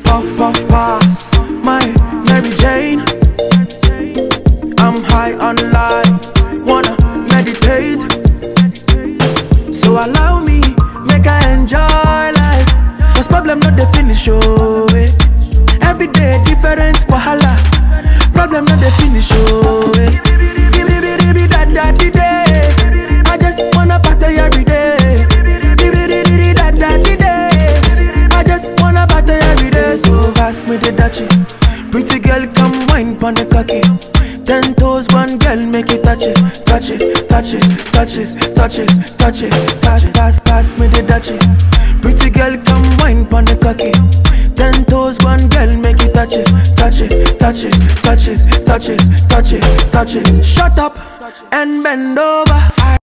Puff, puff, pass, my Mary Jane. I'm high on life, wanna meditate. So allow me, make I enjoy life. Cause problem not the finish, oh eh. Every day different wahala. Problem not the finish, oh eh. I just wanna party every day. I just wanna party every day. So pass me the dachi. Pretty girl, come wine pon the cocky. 10 toes, one girl, make it touch it, touch it, touch it, touch it, touch it, touch it. Pass, pass, pass me the dachi. Pretty girl, come wine pon the cocky. 10 toes, one girl, make it touch it, touch it, touch it, touch it, touch it, touch it, touch it. Shut up and bend over.